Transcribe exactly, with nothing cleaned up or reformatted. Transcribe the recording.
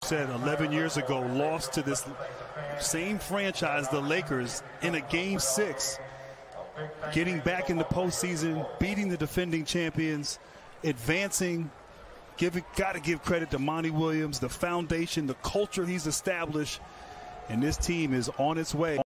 Said eleven years ago, lost to this same franchise, the Lakers, in a game six, getting back in the postseason, beating the defending champions, advancing. Give got to give credit to Monty Williams, the foundation, the culture he's established, and this team is on its way.